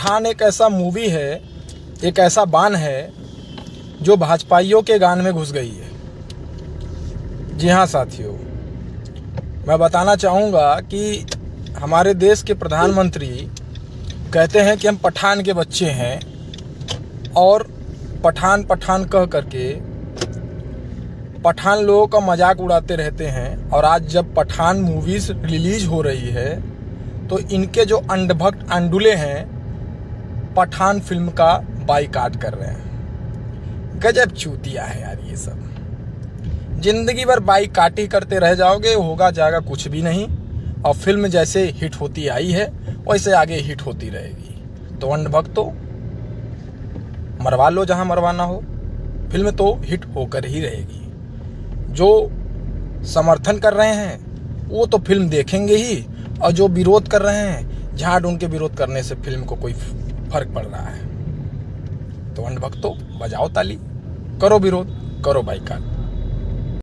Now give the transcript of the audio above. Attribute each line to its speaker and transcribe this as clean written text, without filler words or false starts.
Speaker 1: पठान एक ऐसा मूवी है, एक ऐसा बान है जो भाजपाइयों के गान में घुस गई है। जी हाँ साथियों, मैं बताना चाहूँगा कि हमारे देश के प्रधानमंत्री कहते हैं कि हम पठान के बच्चे हैं और पठान पठान कह करके पठान लोगों का मजाक उड़ाते रहते हैं। और आज जब पठान मूवीज रिलीज हो रही है तो इनके जो अंधभक्त अंडुले हैं पठान फिल्म का बाइकाट कर रहे हैं। गजब चूतिया है यार ये सब। जिंदगी भर बाइकाट ही करते रह जाओगे, होगा जाएगा कुछ भी नहीं। और फिल्म जैसे हिट होती आई है वैसे आगे हिट होती रहेगी। तो अंधभक्तों, मरवा लो जहां मरवाना हो, फिल्म तो हिट होकर ही रहेगी। जो समर्थन कर रहे हैं वो तो फिल्म देखेंगे ही, और जो विरोध कर रहे हैं, झाड़ उनके विरोध करने से फिल्म को कोई फर्क पड़ रहा है। तो अंधभक्तों, बजाओ ताली, करो विरोध, करो बाइकाट।